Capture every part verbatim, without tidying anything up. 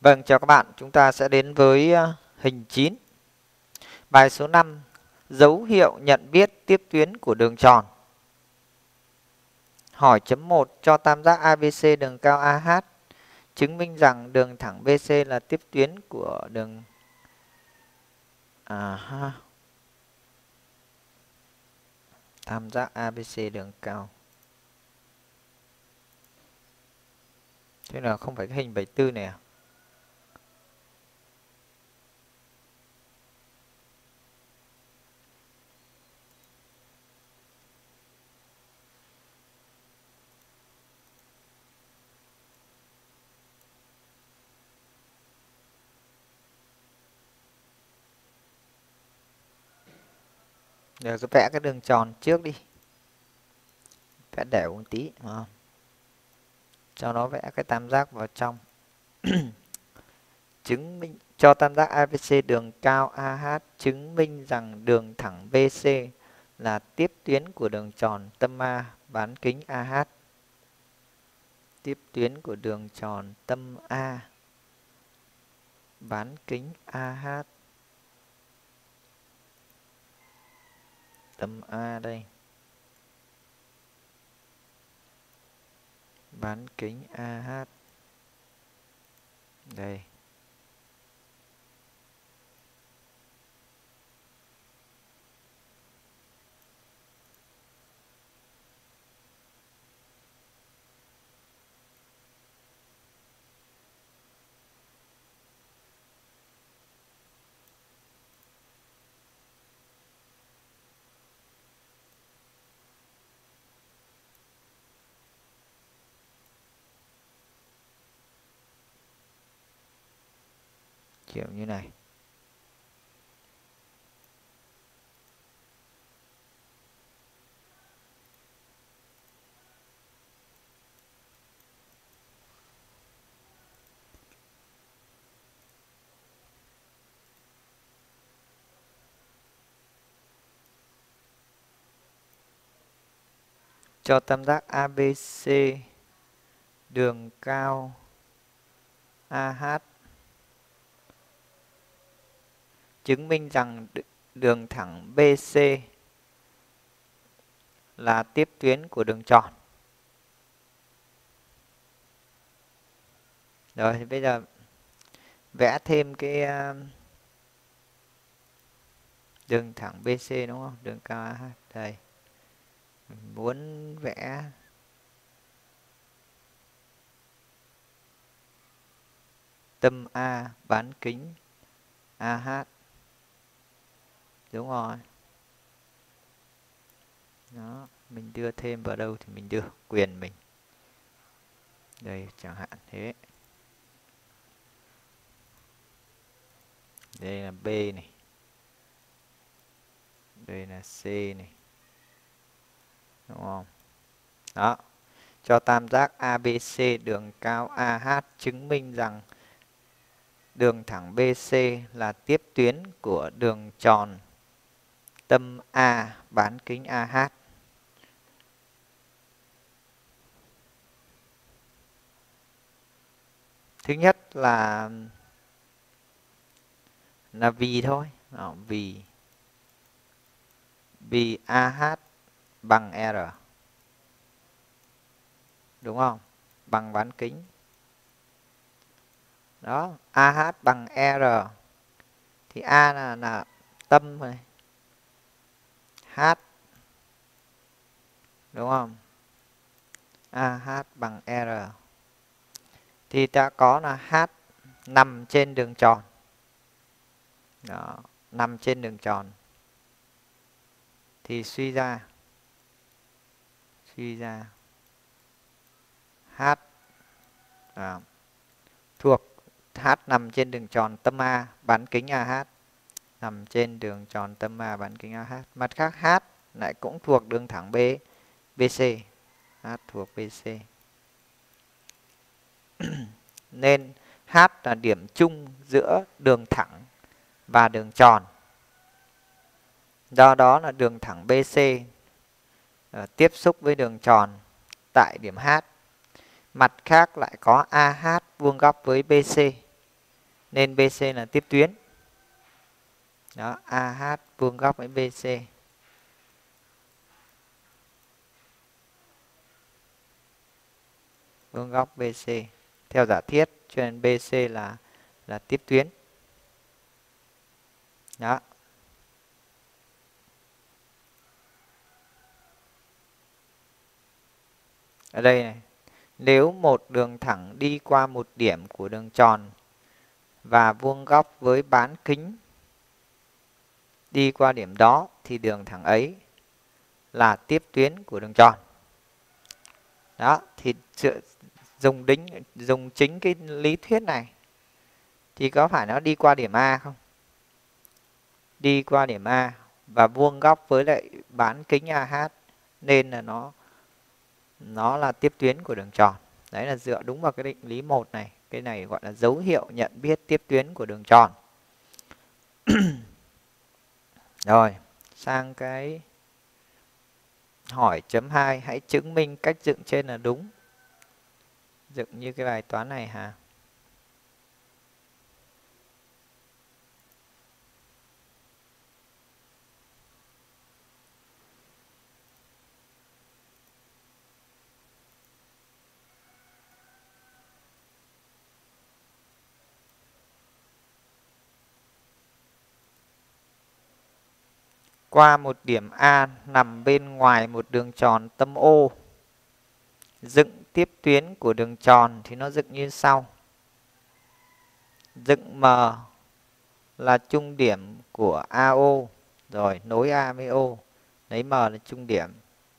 Vâng, chào các bạn. Chúng ta sẽ đến với hình chín. Bài số năm. Dấu hiệu nhận biết tiếp tuyến của đường tròn. Hỏi chấm một. Cho tam giác a bê xê đường cao a hát. Chứng minh rằng đường thẳng bê xê là tiếp tuyến của đường à, ha. tam giác a bê xê đường cao. Thế là không phải cái hình bảy tư này à? Giờ cứ vẽ cái đường tròn trước đi. Vẽ đều một tí. À. Cho nó vẽ cái tam giác vào trong. Chứng minh cho tam giác a bê xê đường cao a hát chứng minh rằng đường thẳng bê xê là tiếp tuyến của đường tròn tâm A bán kính a hát. Tiếp tuyến của đường tròn tâm A bán kính a hát. Tâm A đây. Bán kính a hát. Đây. Kiểu như này. Cho tam giác a bê xê đường cao a hát chứng minh rằng đường thẳng bê xê là tiếp tuyến của đường tròn. Rồi thì bây giờ vẽ thêm cái đường thẳng bê xê đúng không? Đường cao a hát đây. Mình muốn vẽ tâm A bán kính a hát. Đúng rồi. Đó, mình đưa thêm vào đâu thì mình đưa, quyền mình. Đây chẳng hạn thế. Đây là B này. Đây là C này. Đúng không? Đó. Cho tam giác a bê xê đường cao a hát chứng minh rằng đường thẳng bê xê là tiếp tuyến của đường tròn tâm A bán kính a hát. Thứ nhất là là vì thôi. Đó, vì vì a hát bằng R. Đúng không? Bằng bán kính. Đó, a hát bằng R. Thì A là, là tâm này. H. Đúng không? a hát bằng R. Thì ta có là H nằm trên đường tròn. Đó, nằm trên đường tròn. Thì suy ra suy ra H à, thuộc H nằm trên đường tròn tâm A bán kính a hát. Nằm trên đường tròn tâm A bán kính a hát. Mặt khác H lại cũng thuộc đường thẳng B bê xê. H thuộc bê xê. Nên H là điểm chung giữa đường thẳng và đường tròn. Do đó là đường thẳng bê xê uh, tiếp xúc với đường tròn tại điểm H. Mặt khác lại có a hát vuông góc với bê xê. nên bê xê là tiếp tuyến. Đó, a hát vuông góc với bê xê. Vuông góc bê xê. Theo giả thiết cho nên bê xê là là tiếp tuyến. Đó. Ở đây này, nếu một đường thẳng đi qua một điểm của đường tròn và vuông góc với bán kính đi qua điểm đó thì đường thẳng ấy là tiếp tuyến của đường tròn. Đó, thì dùng đính dùng chính cái lý thuyết này thì có phải nó đi qua điểm A không? Đi qua điểm A và vuông góc với lại bán kính a hát nên là nó nó là tiếp tuyến của đường tròn. Đấy là dựa đúng vào cái định lý một này. Cái này gọi là dấu hiệu nhận biết tiếp tuyến của đường tròn. Rồi, sang cái hỏi chấm hai, hãy chứng minh cách dựng trên là đúng. Dựng như cái bài toán này hả? Qua một điểm A nằm bên ngoài một đường tròn tâm O. Dựng tiếp tuyến của đường tròn thì nó dựng như sau. Dựng M là trung điểm của a o. Rồi nối A với O. Lấy M là trung điểm.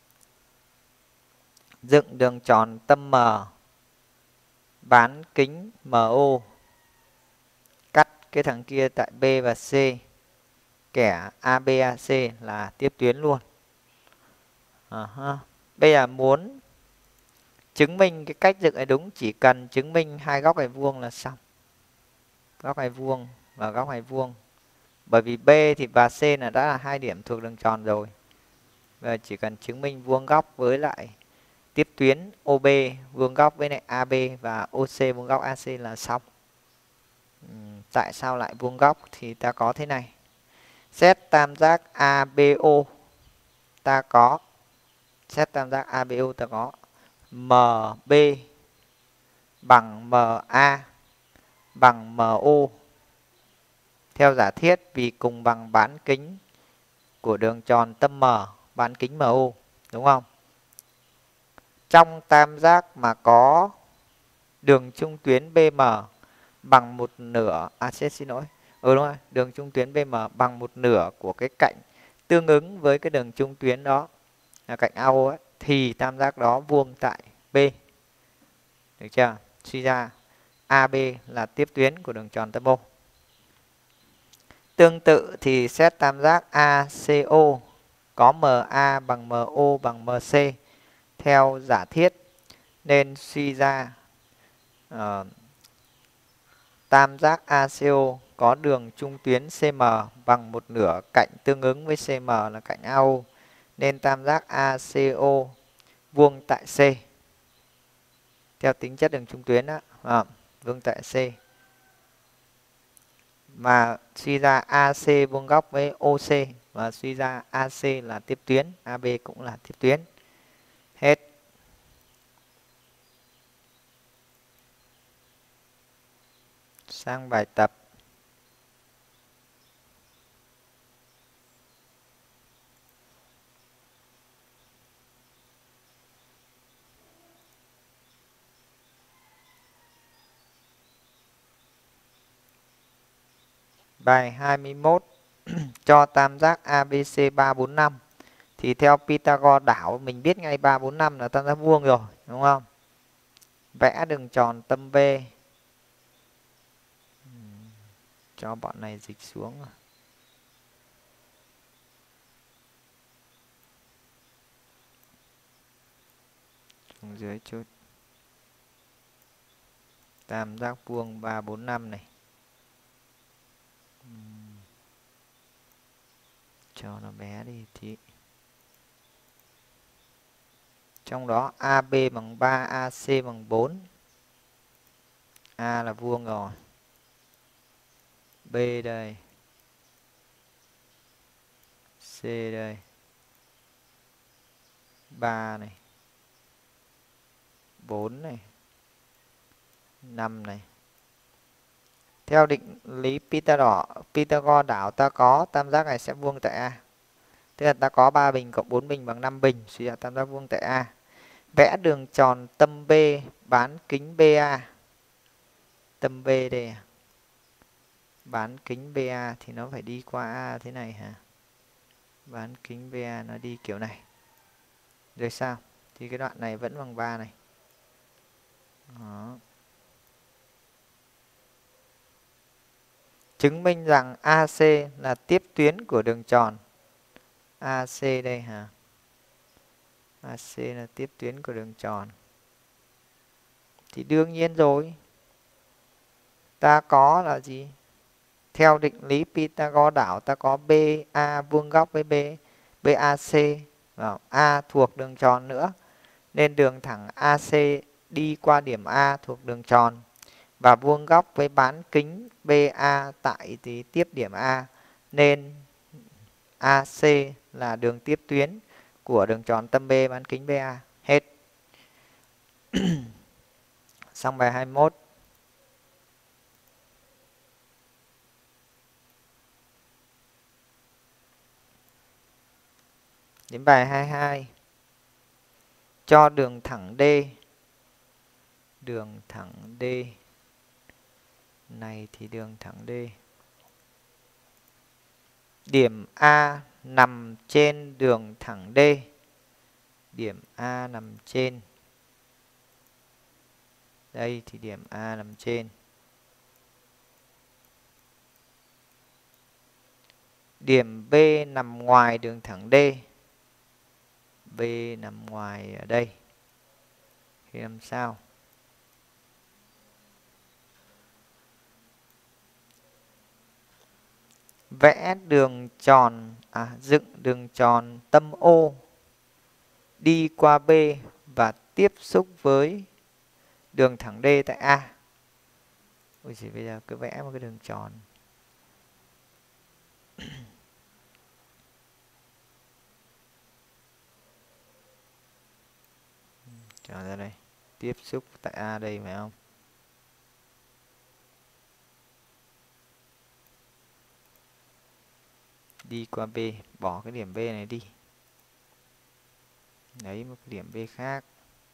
Dựng đường tròn tâm M. Bán kính em o. Cắt cái thằng kia tại B và C. Kẻ a bê a xê là tiếp tuyến luôn. À, ha. Bây giờ muốn chứng minh cái cách dựng này đúng, chỉ cần chứng minh hai góc này vuông là xong. Góc này vuông và góc này vuông. Bởi vì B thì và C là đã là hai điểm thuộc đường tròn rồi. Và chỉ cần chứng minh vuông góc với lại tiếp tuyến o bê, vuông góc với lại a bê và o xê vuông góc a xê là xong. Ừ, tại sao lại vuông góc thì ta có thế này. Xét tam giác a bê o ta có xét tam giác a bê o ta có em bê bằng em a bằng em o. Theo giả thiết vì cùng bằng bán kính của đường tròn tâm M, bán kính em o, đúng không? Trong tam giác mà có đường trung tuyến bê em bằng một nửa, à xin, xin lỗi, ừ đúng rồi, đường trung tuyến bê em bằng một nửa của cái cạnh tương ứng với cái đường trung tuyến đó là cạnh a o ấy, thì tam giác đó vuông tại B. Được chưa? Suy ra a bê là tiếp tuyến của đường tròn tâm O. Tương tự thì xét tam giác a xê o có em a bằng em o bằng em xê theo giả thiết nên suy ra uh, tam giác a xê o có đường trung tuyến xê em bằng một nửa cạnh tương ứng với xê em là cạnh a o nên tam giác a xê o vuông tại C. Theo tính chất đường trung tuyến đó, à, vuông tại C. Mà suy ra a xê vuông góc với o xê và suy ra a xê là tiếp tuyến, a bê cũng là tiếp tuyến. Hết. Sang bài tập. Bài hai mươi mốt. Cho tam giác a bê xê ba bốn năm. Thì theo Pythagore đảo mình biết ngay ba bốn năm là tam giác vuông rồi, đúng không? Vẽ đường tròn tâm B. Cho bọn này dịch xuống. Xuống dưới chút. Tam giác vuông ba bốn năm này. Cho nó bé đi tí. Trong đó a bê bằng ba, a xê bằng bốn. A là vuông rồi. B đây, C đây, ba này, bốn này, năm này. Theo định lý Pythagore, Pythagore đảo ta có tam giác này sẽ vuông tại A. Tức là ta có ba bình cộng bốn bình bằng năm bình, suy ra tam giác vuông tại A. Vẽ đường tròn tâm B bán kính bê a. Tâm B đây à? Bán kính bê a thì nó phải đi qua A thế này hả? Bán kính bê a nó đi kiểu này. Rồi sao? Thì cái đoạn này vẫn bằng ba này. Đó. Chứng minh rằng a xê là tiếp tuyến của đường tròn. a xê đây hả? a xê là tiếp tuyến của đường tròn. Thì đương nhiên rồi. Ta có là gì? Theo định lý Pythagore đảo ta có bê a vuông góc với B, bê a xê. A thuộc đường tròn nữa. Nên đường thẳng a xê đi qua điểm A thuộc đường tròn. Và vuông góc với bán kính bê a tại thì tiếp điểm A. Nên a xê là đường tiếp tuyến của đường tròn tâm B bán kính bê a. Hết. Xong bài hai mươi mốt. Đến bài hai mươi hai. Cho đường thẳng D. Đường thẳng D. Này thì đường thẳng D. Điểm A nằm trên đường thẳng D. Điểm A nằm trên. Đây thì điểm A nằm trên. Điểm B nằm ngoài đường thẳng D. B nằm ngoài ở đây. Thì làm sao? Vẽ đường tròn, à, dựng đường tròn tâm O đi qua B và tiếp xúc với đường thẳng D tại A. Ôi chỉ bây giờ cứ vẽ một cái đường tròn. Tròn ra đây. Tiếp xúc tại A đây phải không? Đi qua B, bỏ cái điểm B này đi. Lấy một cái điểm B khác.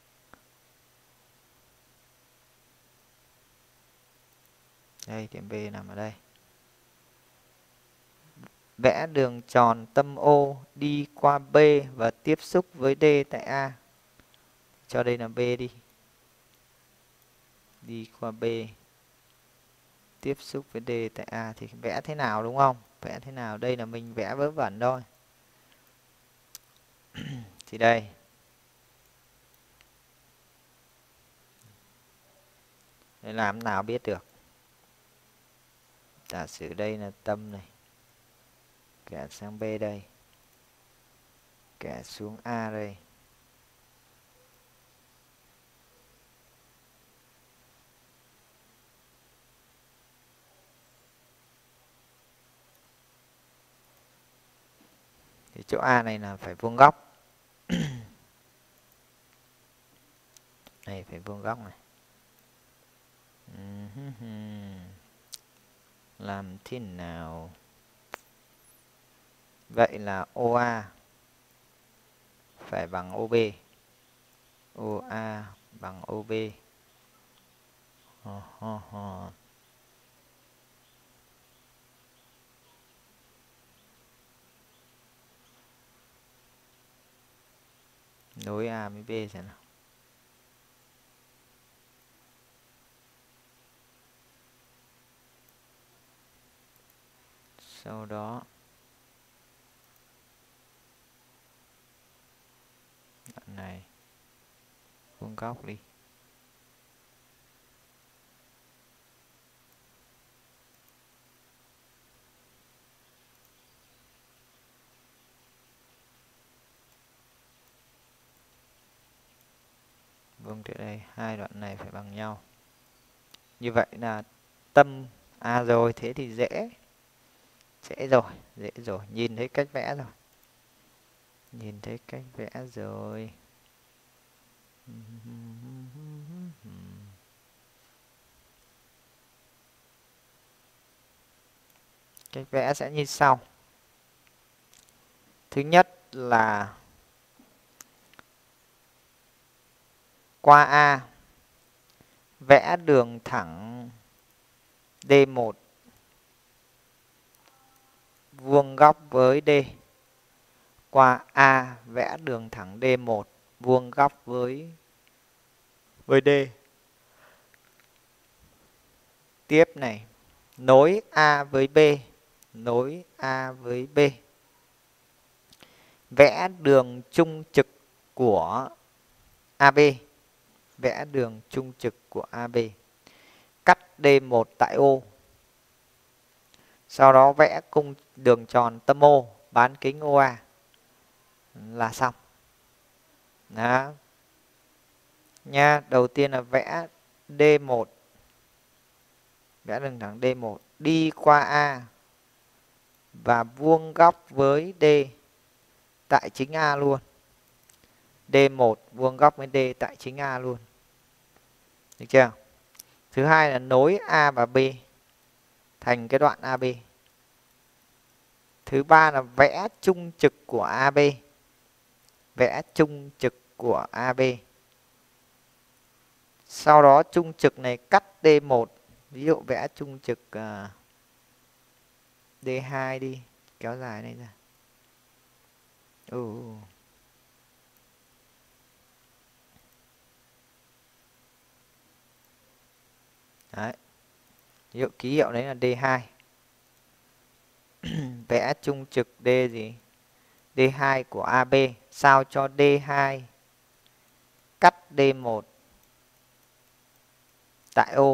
Đây, điểm B nằm ở đây. Vẽ đường tròn tâm O đi qua B và tiếp xúc với D tại A. Cho đây là B đi. Đi qua B. Tiếp xúc với D tại A thì vẽ thế nào đúng không? Vẽ thế nào? Đây là mình vẽ vớ vẩn thôi. Thì đây. Để làm nào biết được. Giả sử đây là tâm này. Kẻ sang B đây. Kẻ xuống A đây. Thì chỗ A này là phải vuông góc. Này phải vuông góc này. Làm thế nào? Vậy là o a phải bằng o bê. o a bằng o bê. Ho, ho, ho. Nối A với B xem nào. Sau đó đoạn này vuông góc đi. Vuông từ đây, hai đoạn này phải bằng nhau. Như vậy là tâm À rồi, thế thì dễ. Dễ rồi, dễ rồi, nhìn thấy cách vẽ rồi. Nhìn thấy cách vẽ rồi. Cách vẽ sẽ như sau. Thứ nhất là qua A vẽ đường thẳng D một vuông góc với D. Qua A vẽ đường thẳng D một vuông góc với với D. Tiếp này, nối A với B, nối A với B. Vẽ đường trung trực của a bê, vẽ đường trung trực của a bê. Cắt D một tại O. Sau đó vẽ cung đường tròn tâm O bán kính o a là xong. Đó. Nha, đầu tiên là vẽ D một. Vẽ đường thẳng D một đi qua A và vuông góc với D tại chính A luôn. D một vuông góc với D tại chính A luôn. Được chưa? Thứ hai là nối A và B thành cái đoạn a bê. Thứ ba là vẽ trung trực của a bê. Vẽ trung trực của a bê. Sau đó trung trực này cắt D một. Ví dụ vẽ trung trực uh, D hai đi. Kéo dài này ra. Ừ. Đấy. Ví dụ ký hiệu đấy là D hai. Vẽ trung trực D gì? D hai của a bê. Sao cho D hai cắt D một tại O.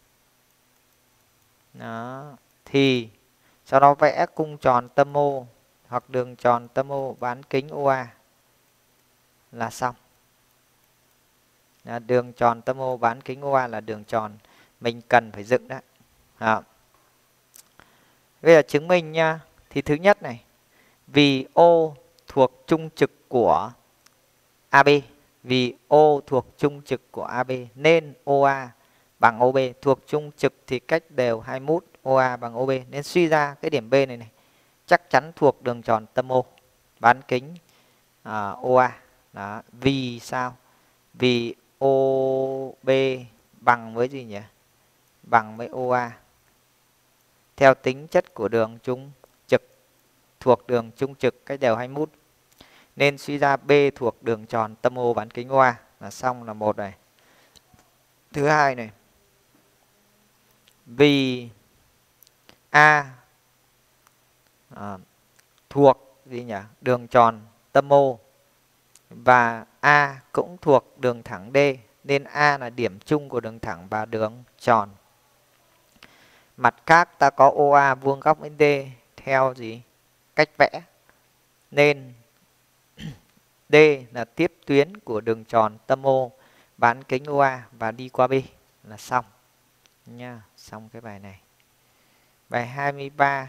Đó. Thì sau đó vẽ cung tròn tâm O hoặc đường tròn tâm O bán kính o a là xong. Đó, đường tròn tâm O bán kính o a là đường tròn mình cần phải dựng đó. Đó. Bây giờ chứng minh nha. Thì thứ nhất này, vì O thuộc trung trực của a bê, vì O thuộc trung trực của a bê nên o a bằng o bê. Thuộc trung trực thì cách đều hai mươi mốt, o a bằng o bê. Nên suy ra cái điểm B này này chắc chắn thuộc đường tròn tâm O bán kính uh, o a. Đó. Vì sao? Vì o bê bằng với gì nhỉ? Bằng với o a. Theo tính chất của đường trung trực, thuộc đường trung trực cách đều hai mươi mốt. Nên suy ra B thuộc đường tròn tâm O bán kính o a là xong, là một này. Thứ hai này, vì A à, thuộc gì nhỉ? Đường tròn tâm O và A cũng thuộc đường thẳng D nên A là điểm chung của đường thẳng và đường tròn. Mặt khác ta có o a vuông góc với D theo gì? Cách vẽ. Nên D là tiếp tuyến của đường tròn tâm O bán kính o a và đi qua B là xong nha. Xong cái bài này. Bài hai mươi ba.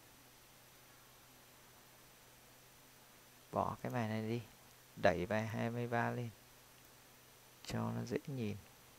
Bỏ cái bài này đi. Đẩy bài hai mươi ba lên cho nó dễ nhìn.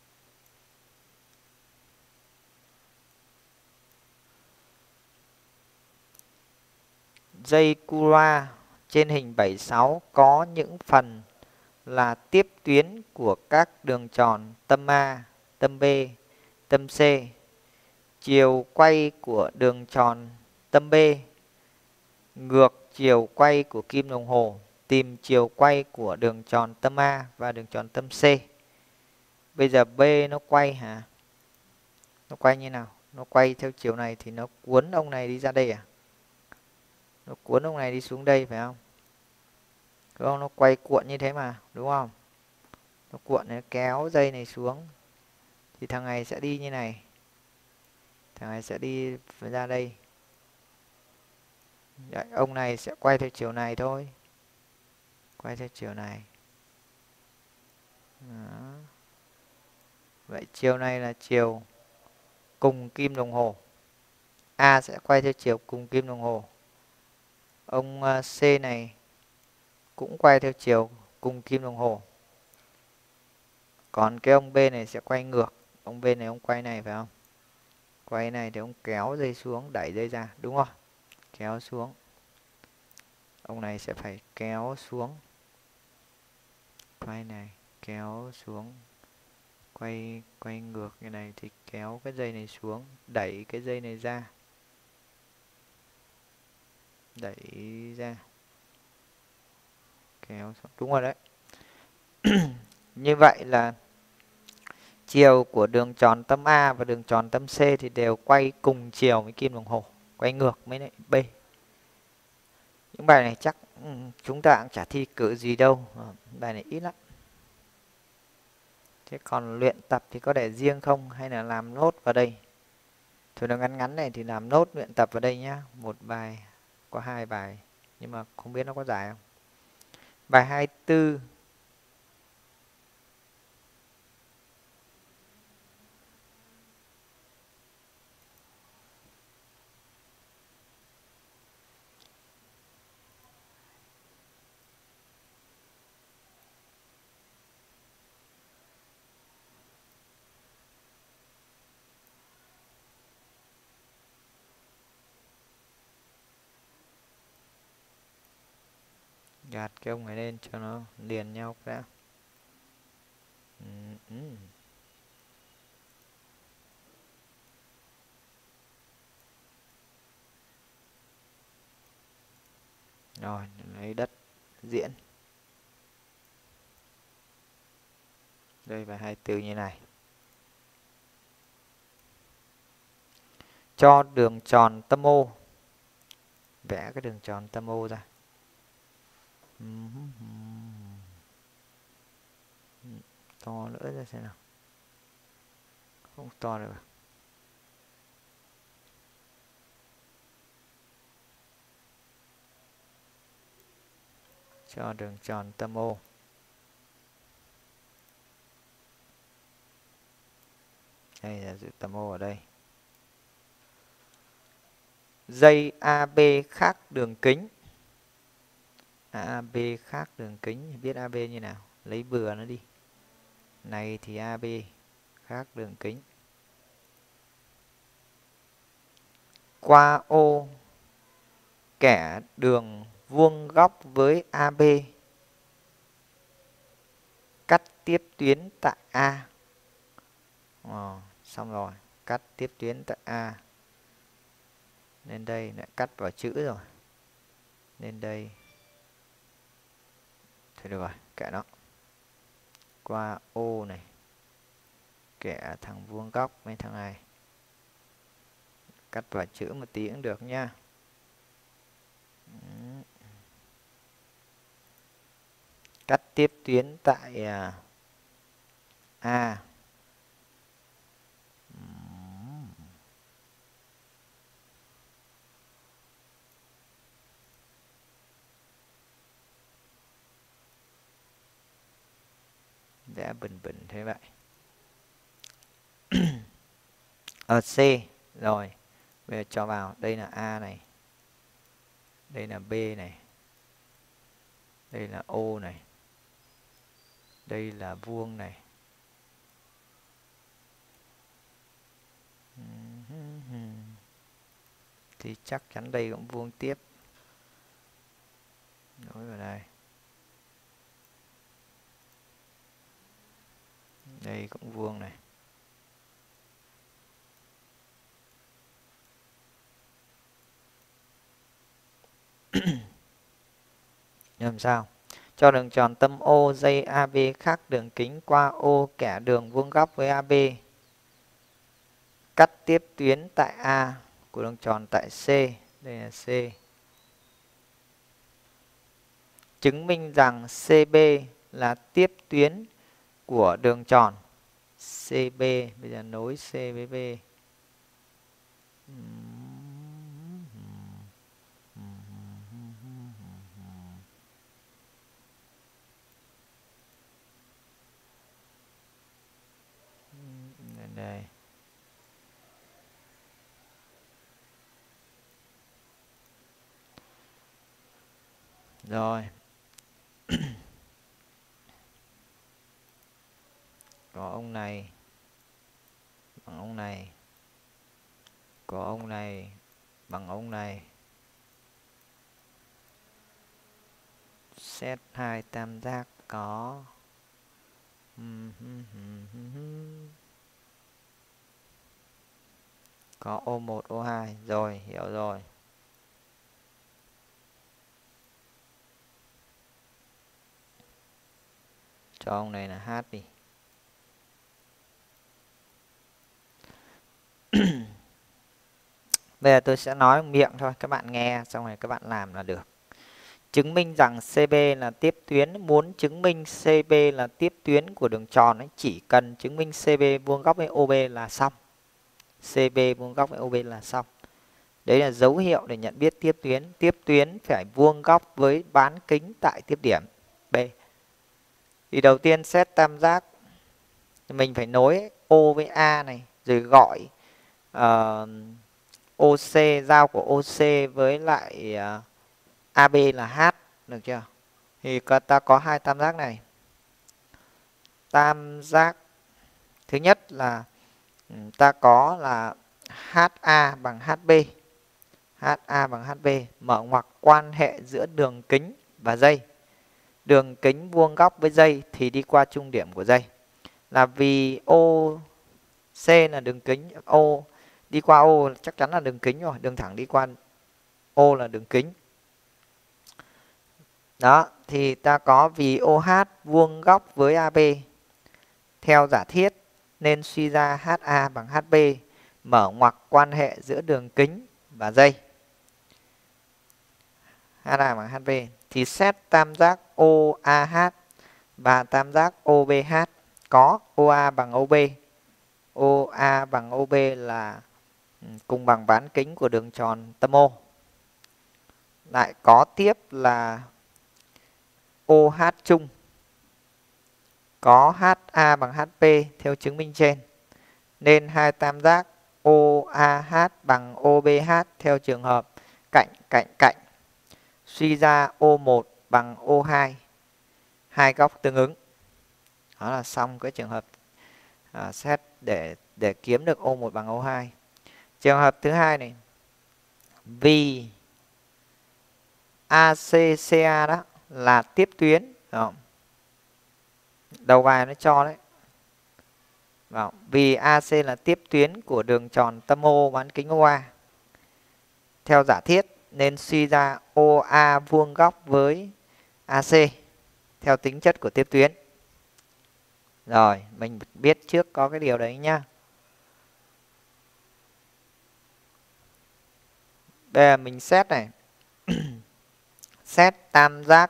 Dây Cura trên hình bảy mươi sáu có những phần là tiếp tuyến của các đường tròn tâm A, tâm B, tâm C. Chiều quay của đường tròn tâm B ngược chiều quay của kim đồng hồ. Tìm chiều quay của đường tròn tâm A và đường tròn tâm C. Bây giờ B nó quay hả? Nó quay như nào? Nó quay theo chiều này thì nó cuốn ông này đi ra đây à? Nó cuốn ông này đi xuống đây phải không? Đúng không? Nó quay cuộn như thế mà, đúng không? Nó cuộn, nó kéo dây này xuống thì thằng này sẽ đi như này. Thằng này sẽ đi ra đây. Đấy, ông này sẽ quay theo chiều này thôi. Quay theo chiều này. Đó. Vậy chiều này là chiều cùng kim đồng hồ. A sẽ quay theo chiều cùng kim đồng hồ. Ông C này cũng quay theo chiều cùng kim đồng hồ. Còn cái ông B này sẽ quay ngược. Ông B này ông quay này phải không? Quay này thì ông kéo dây xuống, đẩy dây ra, đúng không? Kéo xuống. Ông này sẽ phải kéo xuống. Quay này, kéo xuống. Quay quay ngược như này thì kéo cái dây này xuống, đẩy cái dây này ra. Đẩy ra. Kéo xuống. Đúng rồi đấy. Như vậy là chiều của đường tròn tâm A và đường tròn tâm C thì đều quay cùng chiều với kim đồng hồ, quay ngược với lại B. Những bài này chắc chúng ta cũng chả thi cử gì đâu, bài này ít lắm. Thế còn luyện tập thì có để riêng không hay là làm nốt vào đây? Thôi nó ngắn ngắn này thì làm nốt luyện tập vào đây nhá. Một bài, có hai bài, nhưng mà không biết nó có dài không. Bài hai mươi tư. Gạt cái ông này lên cho nó liền nhau đã. Ừ, ừ. Rồi, lấy đất diễn. Đây bài hai mươi tư như này. Cho đường tròn tâm O. Vẽ cái đường tròn tâm O ra. To nữa ra xem nào. Không to được. Cho đường tròn tâm O. Đây là chữ tâm O ở đây. Dây a bê khác đường kính. a bê khác đường kính, biết a bê như nào? Lấy bừa nó đi. Này thì a bê khác đường kính. Qua O kẻ đường vuông góc với a bê. Cắt tiếp tuyến tại A. Ờ, xong rồi, cắt tiếp tuyến tại A. Lên đây lại cắt vào chữ rồi. Lên đây. Thôi được rồi, kệ nó. Qua O này. Kẻ thằng vuông góc với thằng này. Cắt vào chữ một tí cũng được nha. Cắt tiếp tuyến tại à, A. Vẽ bình bình thế vậy. Ở C rồi. Bây giờ cho vào, đây là A này. Đây là B này. Đây là O này. Đây là vuông này. Thì chắc chắn đây cũng vuông tiếp. Nối vào đây. Đây cũng vuông này. Làm sao? Cho đường tròn tâm O dây a bê khác đường kính qua O kẻ đường vuông góc với a bê. Cắt tiếp tuyến tại A của đường tròn tại C. Đây là C. Chứng minh rằng xê bê là tiếp tuyến của đường tròn xê bê. Bây giờ nối C với B. Đây. Rồi. Có ông này bằng ông này, có ông này bằng ông này. Xét hai tam giác có có ô một, ô hai. Rồi, hiểu rồi. Cho ông này là H đi. Bây giờ tôi sẽ nói miệng thôi, các bạn nghe xong rồi các bạn làm là được. Chứng minh rằng xê bê là tiếp tuyến. Muốn chứng minh xê bê là tiếp tuyến của đường tròn ấy, chỉ cần chứng minh xê bê vuông góc với ô bê là xong. xê bê vuông góc với ô bê là xong. Đấy là dấu hiệu để nhận biết tiếp tuyến. Tiếp tuyến phải vuông góc với bán kính tại tiếp điểm B. Thì đầu tiên xét tam giác, mình phải nối O với A này, rồi gọi uh, ô xê, giao của ô xê với lại uh, a bê là H, được chưa? Thì ta có hai tam giác này. Tam giác thứ nhất là ta có là hát a bằng hát bê. hát a bằng hát bê, mở ngoặc quan hệ giữa đường kính và dây. Đường kính vuông góc với dây thì đi qua trung điểm của dây. Là vì ô xê là đường kính, O đi qua O chắc chắn là đường kính rồi, đường thẳng đi qua O là đường kính. Đó, thì ta có vì ô hát vuông góc với a bê theo giả thiết nên suy ra hát a bằng hát bê, mở ngoặc quan hệ giữa đường kính và dây. hát a bằng hát bê thì xét tam giác ô a hát và tam giác ô bê hát có ô a bằng ô bê. ô a bằng ô bê là cùng bằng bán kính của đường tròn tâm O. Lại có tiếp là ô hát chung có hát a bằng hát bê theo chứng minh trên. Nên hai tam giác ô a hát bằng ô bê hát theo trường hợp cạnh cạnh cạnh suy ra ô một bằng ô hai, hai góc tương ứng. Đó là xong cái trường hợp à, xét để để kiếm được ô một bằng ô hai. Trường hợp thứ hai này, vì a xê xê a đó là tiếp tuyến, không? Đầu bài nó cho đấy. Đó. Vì a xê là tiếp tuyến của đường tròn tâm O bán kính ô a. Theo giả thiết nên suy ra ô a vuông góc với a xê theo tính chất của tiếp tuyến. Rồi, mình biết trước có cái điều đấy nhá. Bây giờ mình xét này. Xét tam giác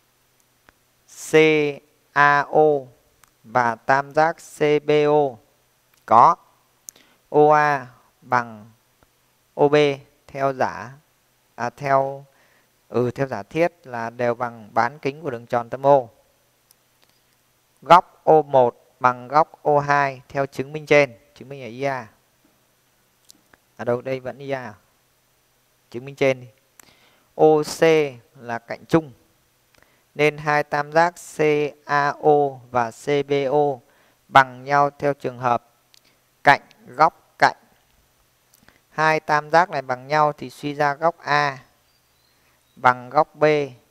xê a ô và tam giác xê bê ô có ô a bằng ô bê theo giả à, theo ừ theo giả thiết là đều bằng bán kính của đường tròn tâm O. Góc ô một bằng góc ô hai theo chứng minh trên, chứng minh ở i a. Ở đâu đây vẫn i a. Chứng minh trên đi. ô xê là cạnh chung. Nên hai tam giác xê a ô và xê bê ô bằng nhau theo trường hợp cạnh góc cạnh. Hai tam giác này bằng nhau thì suy ra góc A bằng góc B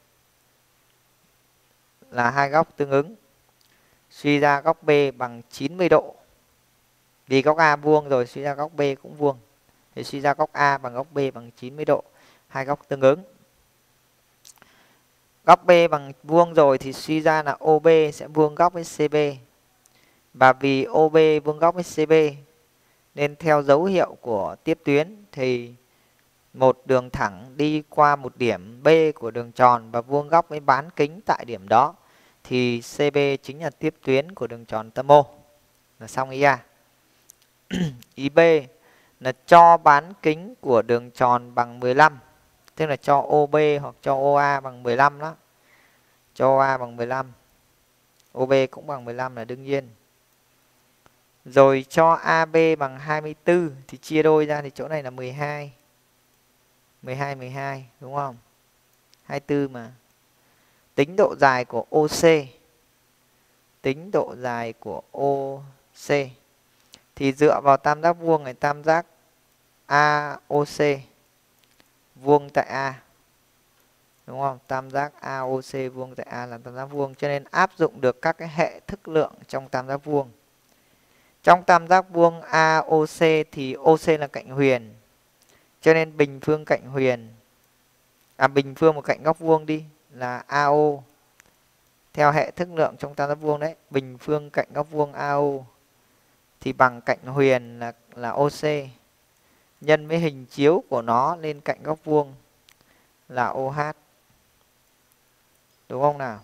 là hai góc tương ứng. Suy ra góc B bằng chín mươi độ. Vì góc A vuông rồi, suy ra góc B cũng vuông. Thì suy ra góc A bằng góc B bằng chín mươi độ, hai góc tương ứng. Góc B bằng vuông rồi thì suy ra là ô bê sẽ vuông góc với xê bê. Và vì ô bê vuông góc với xê bê nên theo dấu hiệu của tiếp tuyến thì một đường thẳng đi qua một điểm B của đường tròn và vuông góc với bán kính tại điểm đó thì xê bê chính là tiếp tuyến của đường tròn tâm O. Là xong ý A. Ý B là cho bán kính của đường tròn bằng mười lăm. Tức là cho ô bê hoặc cho ô a bằng mười lăm đó. Cho ô a bằng mười lăm. ô bê cũng bằng mười lăm là đương nhiên. Rồi cho a bê bằng hai mươi tư thì chia đôi ra thì chỗ này là mười hai. mười hai, mười hai đúng không? hai mươi tư mà. tính độ dài của ô xê. Tính độ dài của ô xê. Thì dựa vào tam giác vuông này, tam giác a ô xê vuông tại A. Đúng không? Tam giác a ô xê vuông tại A là tam giác vuông, cho nên áp dụng được các cái hệ thức lượng trong tam giác vuông. Trong tam giác vuông a ô xê thì ô xê là cạnh huyền. Cho nên bình phương cạnh huyền, à bình phương một cạnh góc vuông đi là a ô. Theo hệ thức lượng trong tam giác vuông đấy, bình phương cạnh góc vuông a ô thì bằng cạnh huyền là là ô xê nhân với hình chiếu của nó lên cạnh góc vuông là ô hát. Đúng không nào?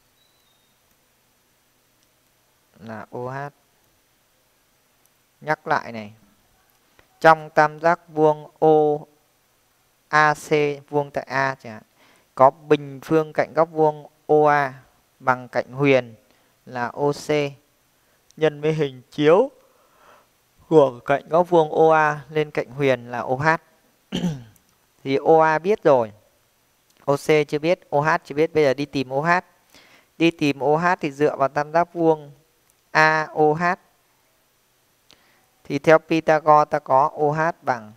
Là ô hát. Nhắc lại này. Trong tam giác vuông ô a xê vuông tại A chẳng hạn, có bình phương cạnh góc vuông ô a bằng cạnh huyền là ô xê nhân với hình chiếu của cạnh góc vuông ô a lên cạnh huyền là ô hát. Thì ô a biết rồi, ô xê chưa biết, ô hát chưa biết, bây giờ đi tìm ô hát. Đi tìm ô hát thì dựa vào tam giác vuông a ô hát. Thì theo Pythagore ta có ô hát bằng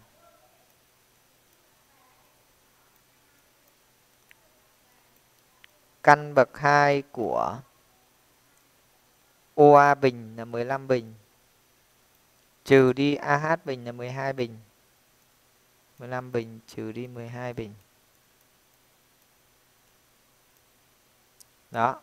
căn bậc hai của ô a bình là mười lăm bình trừ đi a hát bình là mười hai bình. mười lăm bình trừ đi mười hai bình. Đó.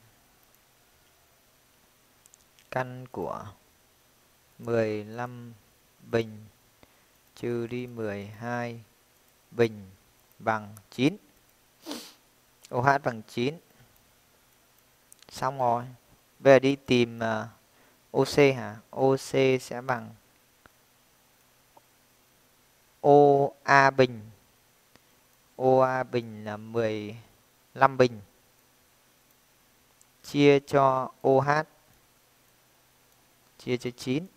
Căn của mười lăm bình trừ đi mười hai bình bằng chín. ô hát bằng chín. Xong rồi. Bây giờ đi tìm uh, ô xê hả? ô xê sẽ bằng ô a bình. ô a bình là mười lăm bình chia cho ô hát chia cho chín.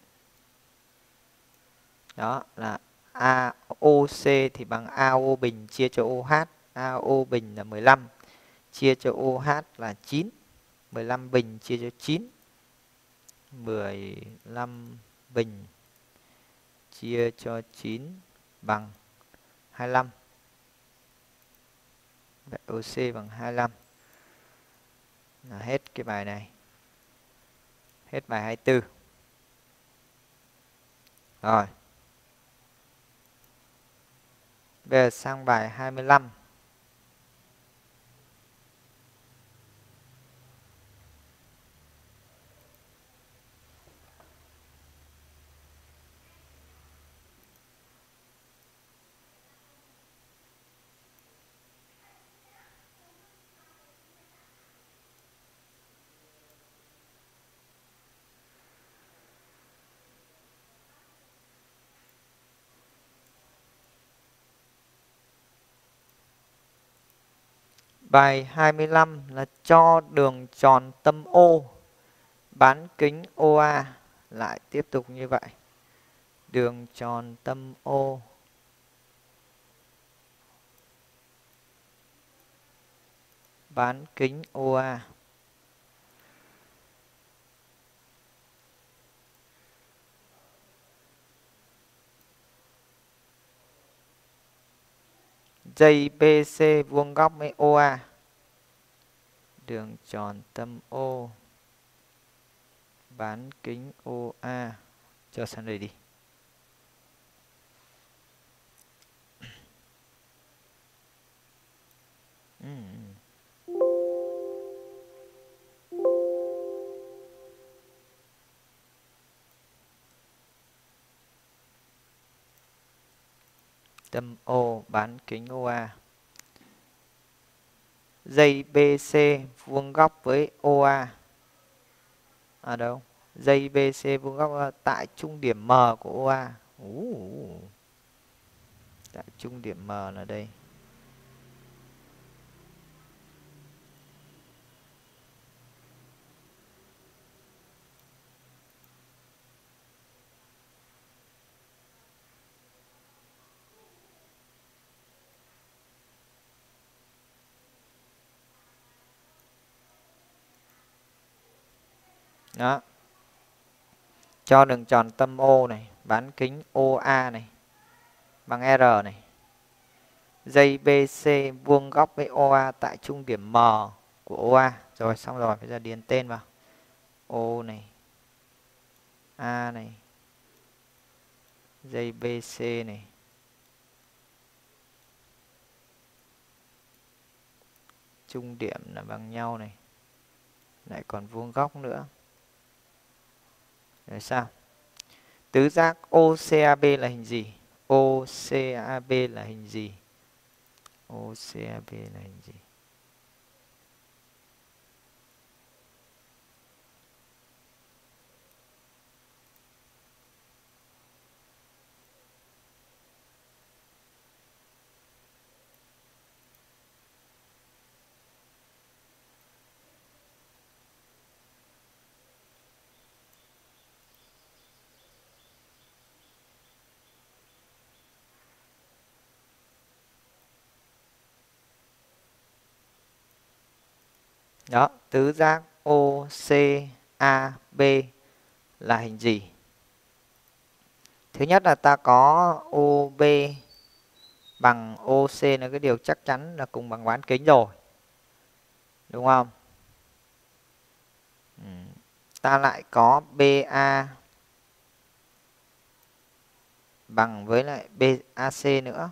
Đó là a ô xê thì bằng a ô bình chia cho ô hát. a ô bình là mười lăm chia cho ô hát là chín. mười lăm bình chia cho chín. mười lăm bình chia cho chín bằng hai mươi lăm. Vậy ô xê bằng hai mươi lăm. Là hết cái bài này. Hết bài hai mươi tư. Rồi. Bây giờ sang bài hai mươi lăm. Bài hai mươi lăm là cho đường tròn tâm O bán kính ô a. Lại tiếp tục như vậy. Đường tròn tâm O bán kính ô a. Dây bê xê vuông góc với ô a. Đường tròn tâm O bán kính ô a. Cho sang đây đi. Ừ. Tâm O bán kính ô a. Dây bê xê vuông góc với ô a. À đâu? Dây bê xê vuông góc tại trung điểm M của ô a. Uh. Tại trung điểm M là đây. Đó. Cho đường tròn tâm O này, bán kính O A này bằng R này. Dây bê xê vuông góc với O A tại trung điểm M của O A. Rồi xong rồi, bây giờ điền tên vào. O này, A này, dây bê xê này, trung điểm là bằng nhau này, lại còn vuông góc nữa. Rồi sao? Tứ giác O C A B là hình gì? O C A B là hình gì? O C A B là hình gì? Đó, tứ giác O C A B là hình gì? Thứ nhất là ta có O B bằng O C là cái điều chắc chắn là cùng bằng bán kính rồi. Đúng không? Ừ. Ta lại có B A bằng với lại B A C nữa.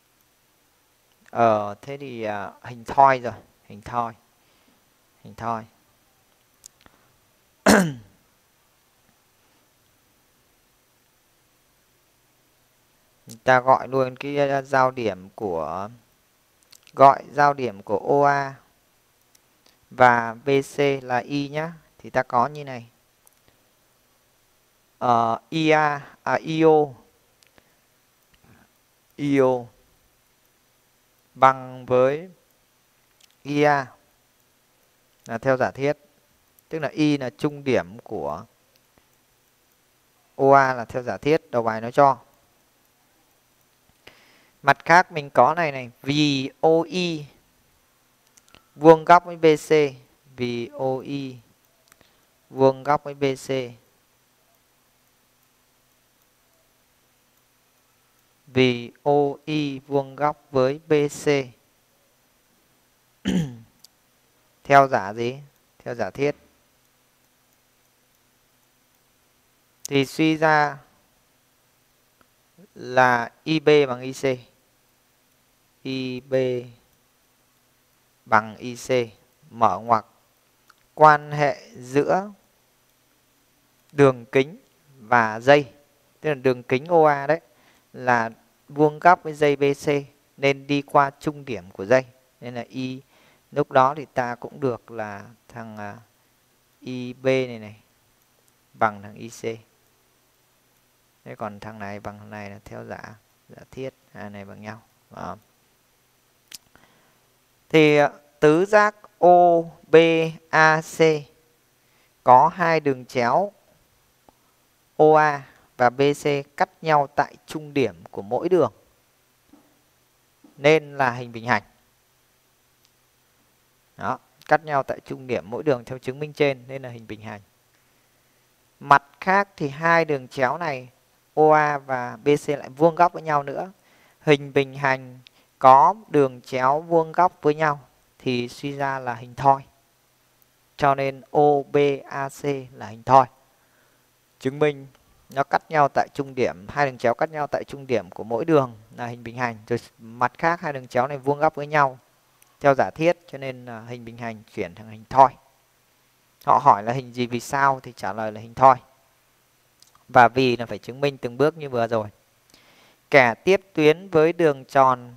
Ờ, thế thì uh, hình thoi rồi. Hình thoi. Hình thoi. Ta gọi luôn cái giao điểm của gọi giao điểm của O A và bê xê là Y nhá. Thì ta có như này. Uh, I A à, I O I O bằng với I A là theo giả thiết. Tức là Y là trung điểm của O A là theo giả thiết. Đầu bài nó cho. Mặt khác mình có này này. Vì O I vuông góc với bê xê. Vì O I vuông góc với bê xê. Vì O I vuông góc với bê xê. Theo giả gì? Theo giả thiết. Thì suy ra là I B bằng I C. I B bằng I C. Mở ngoặc. Quan hệ giữa đường kính và dây. Tức là đường kính O A đấy. Là vuông góc với dây bê xê. Nên đi qua trung điểm của dây. Nên là I. Lúc đó thì ta cũng được là thằng I B này này. Bằng thằng I C. Thế còn thằng này bằng thằng này là theo giả giả thiết. Hai này bằng nhau. Đó. Thì tứ giác O B A C có hai đường chéo O A và B C cắt nhau tại trung điểm của mỗi đường. Nên là hình bình hành. Đó, cắt nhau tại trung điểm mỗi đường theo chứng minh trên nên là hình bình hành. Mặt khác thì hai đường chéo này O A và B C lại vuông góc với nhau nữa. Hình bình hành có đường chéo vuông góc với nhau thì suy ra là hình thoi. Cho nên O B A C là hình thoi. Chứng minh nó cắt nhau tại trung điểm, hai đường chéo cắt nhau tại trung điểm của mỗi đường là hình bình hành. Rồi mặt khác hai đường chéo này vuông góc với nhau theo giả thiết, cho nên là hình bình hành chuyển thành hình thoi. Họ hỏi là hình gì vì sao thì trả lời là hình thoi. Và vì là phải chứng minh từng bước như vừa rồi. Kẻ tiếp tuyến với đường tròn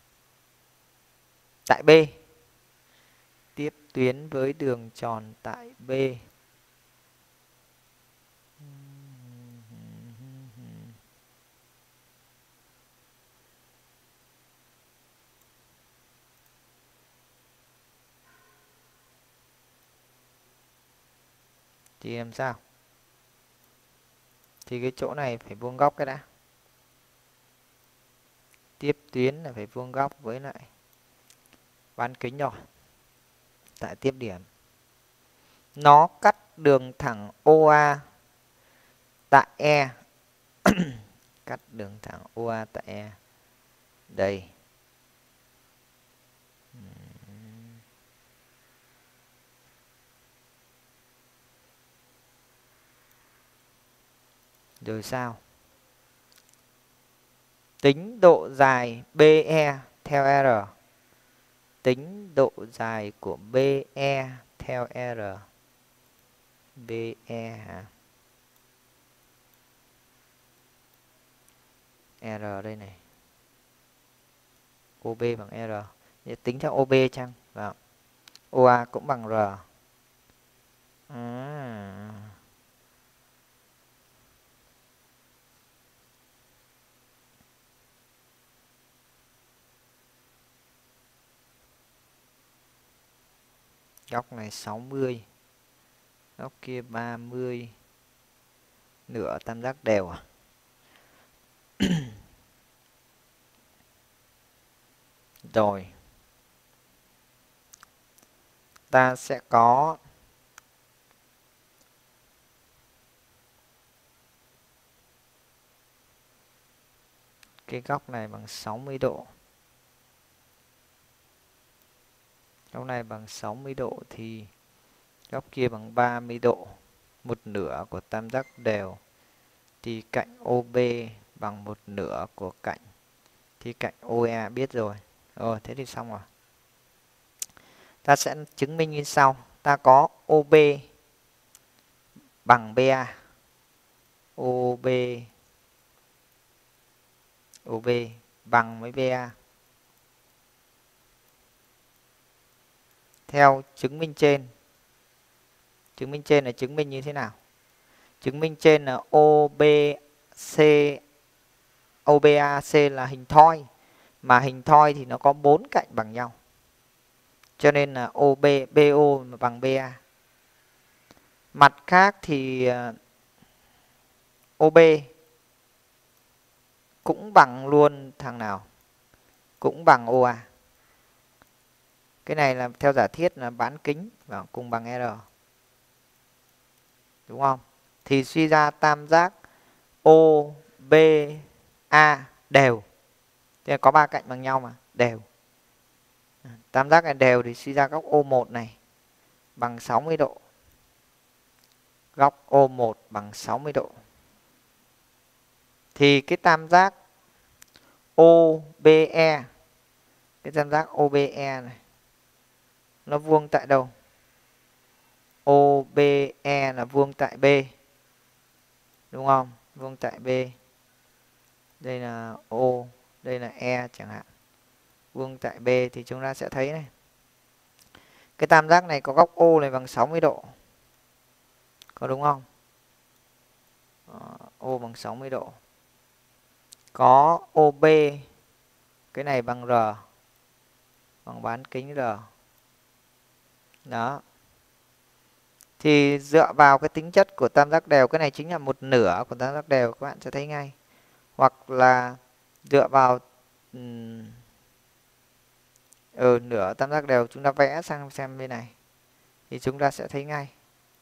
tại B. Tiếp tuyến với đường tròn tại B. Thì làm sao? Thì cái chỗ này phải vuông góc cái đã. Tiếp tuyến là phải vuông góc với lại bán kính rồi. Tại tiếp điểm. Nó cắt đường thẳng o a tại E. Cắt đường thẳng o a tại E. Đây. Rồi sao? Tính độ dài bê e theo R. Tính độ dài của bê e theo R. bê e hả? R đây này. ô bê bằng R. Để tính theo ô bê chăng? Vâng. o a cũng bằng R. À. Góc này sáu mươi. Góc kia ba mươi. Nửa tam giác đều à? Rồi. Ta sẽ có cái góc này bằng sáu mươi độ. Góc này bằng sáu mươi độ thì góc kia bằng ba mươi độ. Một nửa của tam giác đều. Thì cạnh ô bê bằng một nửa của cạnh. Thì cạnh ô e biết rồi. Rồi, thế thì xong rồi. Ta sẽ chứng minh như sau. Ta có ô bê bằng bê a. ô bê ô bê bằng với bê a. Theo chứng minh trên. Chứng minh trên là chứng minh như thế nào? Chứng minh trên là ô bê xê ô bê a xê là hình thoi. Mà hình thoi thì nó có bốn cạnh bằng nhau. Cho nên là ô bê bê ô bằng bê a. Mặt khác thì ô bê cũng bằng luôn thằng nào? Cũng bằng ô a. Cái này là theo giả thiết là bán kính và cùng bằng R. Đúng không? Thì suy ra tam giác ô bê a đều. Thế có ba cạnh bằng nhau mà, đều. Tam giác này đều thì suy ra góc ô một này bằng sáu mươi độ. Góc ô một bằng sáu mươi độ. Thì cái tam giác ô bê e, cái tam giác ô bê e này, nó vuông tại đâu? ô bê e là vuông tại B. Đúng không? Vuông tại B. Đây là O, đây là E chẳng hạn. Vuông tại B thì chúng ta sẽ thấy này. Cái tam giác này có góc O này bằng sáu mươi độ. Có đúng không? O bằng sáu mươi độ. Có ô bê, cái này bằng R, bằng bán kính R. Đó. Thì dựa vào cái tính chất của tam giác đều, cái này chính là một nửa của tam giác đều, các bạn sẽ thấy ngay. Hoặc là dựa vào um, ừ, nửa tam giác đều, chúng ta vẽ sang xem bên này thì chúng ta sẽ thấy ngay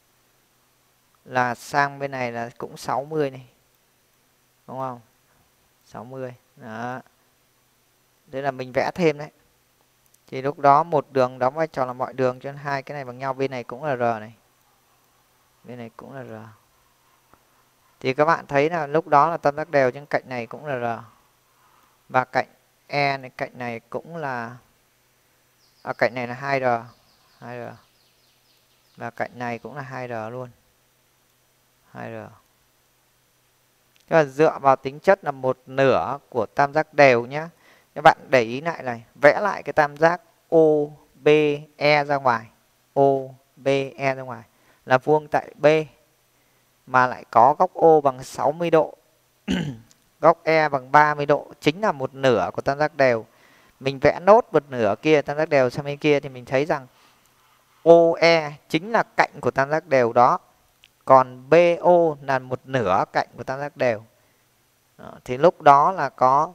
là sang bên này là cũng sáu mươi này. Đúng không? sáu mươi. Đó. Đấy là mình vẽ thêm đấy. Thì lúc đó một đường đóng vai trò là mọi đường, cho nên hai cái này bằng nhau. Bên này cũng là R này. Bên này cũng là R. Thì các bạn thấy là lúc đó là tam giác đều, trên cạnh này cũng là R. Và cạnh E này, cạnh này cũng là à, cạnh này là hai R. hai R. Và cạnh này cũng là hai R luôn. hai R. Tức là dựa vào tính chất là một nửa của tam giác đều nhé. Các bạn để ý lại này, vẽ lại cái tam giác ô bê e ra ngoài. ô bê e ra ngoài là vuông tại B mà lại có góc O bằng sáu mươi độ. Góc E bằng ba mươi độ, chính là một nửa của tam giác đều. Mình vẽ nốt một nửa kia tam giác đều sang bên kia thì mình thấy rằng ô e chính là cạnh của tam giác đều đó. Còn bê ô là một nửa cạnh của tam giác đều. Đó, thì lúc đó là có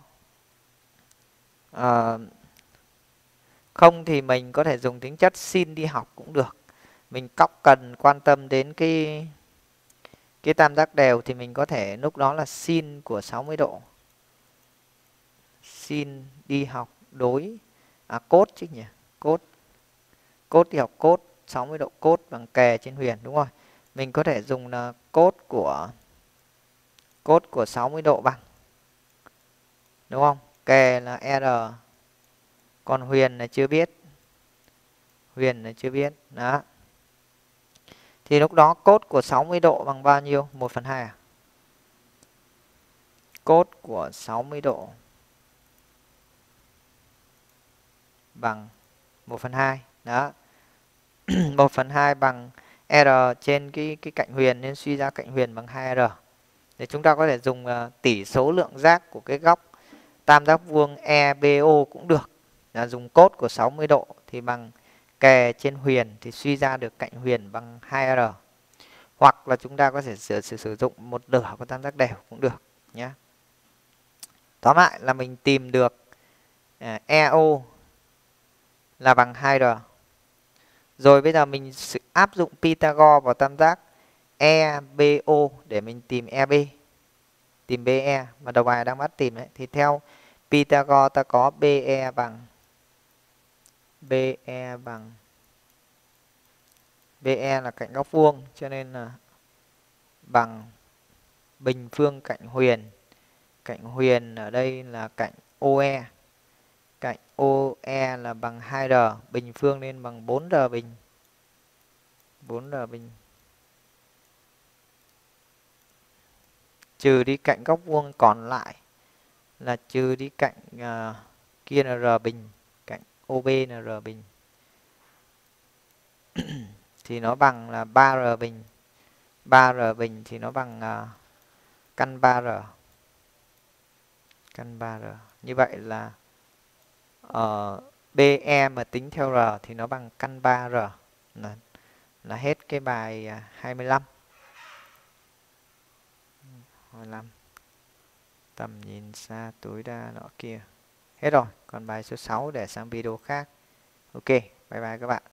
uh, không thì mình có thể dùng tính chất sin đi học cũng được. mình cóc cần quan tâm đến cái cái tam giác đều thì mình có thể lúc đó là sin của sáu mươi độ. Sin đi học đối à cốt chứ nhỉ? Cốt. Cốt đi học cốt sáu mươi độ cốt bằng kề trên huyền, đúng rồi. Mình có thể dùng là cốt của cốt của sáu mươi độ bằng, đúng không? Kề là R. Còn huyền là chưa biết. Huyền là chưa biết. Đó. Thì lúc đó cốt của sáu mươi độ bằng bao nhiêu? một phần hai à? Cốt của sáu mươi độ bằng một phần hai. Đó. một phần hai bằng R trên cái cái cạnh huyền nên suy ra cạnh huyền bằng hai R. Thì chúng ta có thể dùng uh, tỷ số lượng giác của cái góc tam giác vuông E B O cũng được. Là dùng cốt của sáu mươi độ thì bằng kề trên huyền thì suy ra được cạnh huyền bằng hai R. Hoặc là chúng ta có thể sử, sử, sử dụng một nửa của tam giác đều cũng được nhé. Tóm lại là mình tìm được uh, E O là bằng hai R. Rồi bây giờ mình áp dụng Pythagore vào tam giác E B O để mình tìm E B. Tìm B E mà đầu bài đang bắt tìm đấy. Thì theo Pythagore ta có B E bằng B E bằng B E là cạnh góc vuông cho nên là bằng bình phương cạnh huyền. Cạnh huyền ở đây là cạnh O E. Cạnh O E là bằng hai R, bình phương nên bằng bốn R bình. bốn R bình. Trừ đi cạnh góc vuông còn lại là trừ đi cạnh uh, kia là R bình, cạnh O B là R bình. Thì nó bằng là ba R bình. ba R bình thì nó bằng uh, căn ba R. Căn ba R. Như vậy là uh, B E mà tính theo R thì nó bằng căn ba R. Là, là hết cái bài uh, hai mươi lăm. hai mươi lăm. Tầm nhìn xa tối đa nọ kia. Hết rồi. Còn bài số sáu để sang video khác. Ok. Bye bye các bạn.